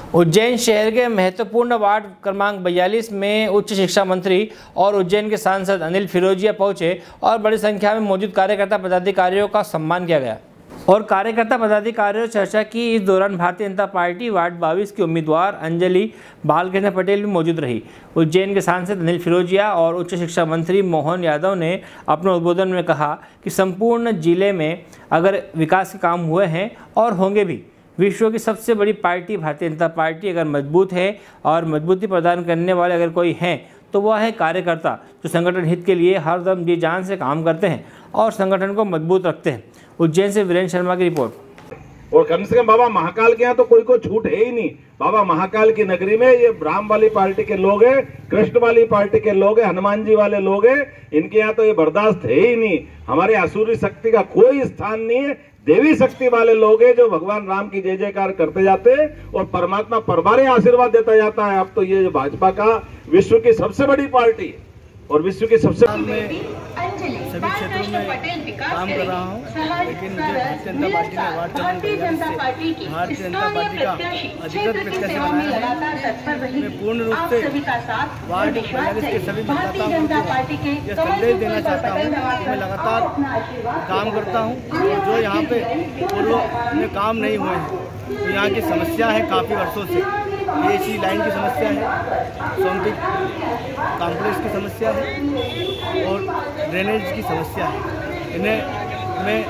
उज्जैन शहर के महत्वपूर्ण वार्ड क्रमांक 42 में उच्च शिक्षा मंत्री और उज्जैन के सांसद अनिल फिरोजिया पहुंचे और बड़ी संख्या में मौजूद कार्यकर्ता पदाधिकारियों का सम्मान किया गया और कार्यकर्ता पदाधिकारियों से चर्चा की। इस दौरान भारतीय जनता पार्टी वार्ड 22 की उम्मीदवार अंजलि बालकृष्ण पटेल भी मौजूद रही। उज्जैन के सांसद अनिल फिरोजिया और उच्च शिक्षा मंत्री मोहन यादव ने अपने उद्बोधन में कहा कि संपूर्ण जिले में अगर विकास के काम हुए हैं और होंगे भी। विश्व की सबसे बड़ी पार्टी भारतीय जनता पार्टी अगर मजबूत है और मजबूती प्रदान करने वाले अगर कोई हैं तो वह है कार्यकर्ता, जो संगठन हित के लिए हरदम जी जान से काम करते हैं और संगठन को मजबूत रखते हैं। उज्जैन से वीरेंद्र शर्मा की रिपोर्ट। और कम से कम बाबा महाकाल के यहाँ तो कोई छूट है ही नहीं। बाबा महाकाल की नगरी में ये राम वाली पार्टी के लोग हैं, कृष्ण वाली पार्टी के लोग हैं, हनुमान जी वाले लोग हैं, इनके यहाँ तो ये बर्दाश्त है ही नहीं। हमारे आसुरी शक्ति का कोई स्थान नहीं है। देवी शक्ति वाले लोग हैं जो भगवान राम की जय जयकार करते जाते हैं और परमात्मा परबारे आशीर्वाद देता जाता है। अब तो ये भाजपा का विश्व की सबसे बड़ी पार्टी है और विश्व की सबसे सभी क्षेत्रों में काम कर रहा हूँ, लेकिन मुझे भारतीय जनता पार्टी का अधिकृत प्रत्याशी बनाया है। मैं पूर्ण रूप से वार्ड 42 के सभी मतदाताओं को यह संदेश देना चाहता हूँ कि मैं लगातार काम करता हूँ और जो यहाँ पे पूर्व में काम नहीं हुए हैं तो यहाँ की समस्या है काफ़ी वर्षों से। एसी लाइन की समस्या है, सोमती कॉम्प्लेक्स की समस्या है और ड्रेनेज की समस्या है। इन्हें मैं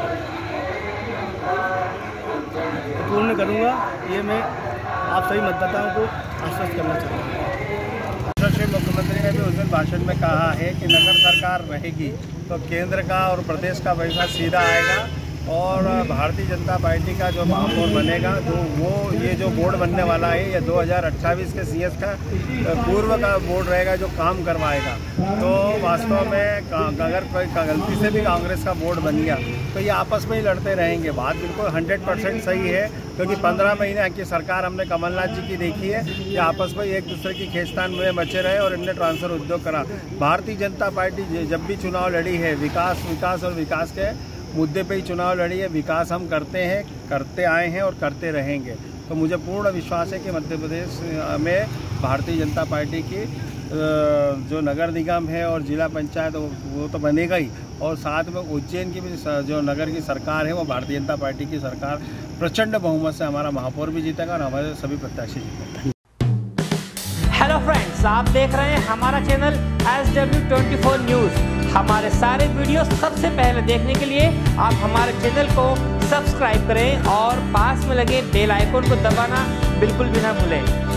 पूर्ण करूँगा, ये मैं आप सभी मतदाताओं को आश्वस्त करना चाहता हूँ। श्री मुख्यमंत्री ने भी उस दिन भाषण में कहा है कि नगर सरकार रहेगी तो केंद्र का और प्रदेश का पैसा सीधा आएगा और भारतीय जनता पार्टी का जो महापौर बनेगा तो वो ये जो बोर्ड बनने वाला है ये 2028 के सीएस का पूर्व का बोर्ड रहेगा जो काम करवाएगा। तो वास्तव में अगर कोई गलती से भी कांग्रेस का बोर्ड बन गया तो ये आपस में ही लड़ते रहेंगे। बात बिल्कुल 100% सही है, क्योंकि 15 महीने की सरकार हमने कमलनाथ जी की देखी है। ये आपस में एक दूसरे की खींचतान में बचे रहे और इनने ट्रांसफर उद्योग करा। भारतीय जनता पार्टी जब भी चुनाव लड़ी है विकास और विकास के मुद्दे पे ही चुनाव लड़ी है। विकास हम करते हैं, करते आए हैं और करते रहेंगे। तो मुझे पूर्ण विश्वास है कि मध्य प्रदेश में भारतीय जनता पार्टी की जो नगर निगम है और जिला पंचायत वो तो बनेगा ही, और साथ में उज्जैन की भी जो नगर की सरकार है वो भारतीय जनता पार्टी की सरकार प्रचंड बहुमत से हमारा महापौर भी जीतेगा और हमारे सभी प्रत्याशी जीतेंगे। हेलो फ्रेंड्स, आप देख रहे हैं हमारा चैनल SW24 न्यूज़। हमारे सारे वीडियो सबसे पहले देखने के लिए आप हमारे चैनल को सब्सक्राइब करें और पास में लगे बेल आइकन को दबाना बिल्कुल भी ना भूलें।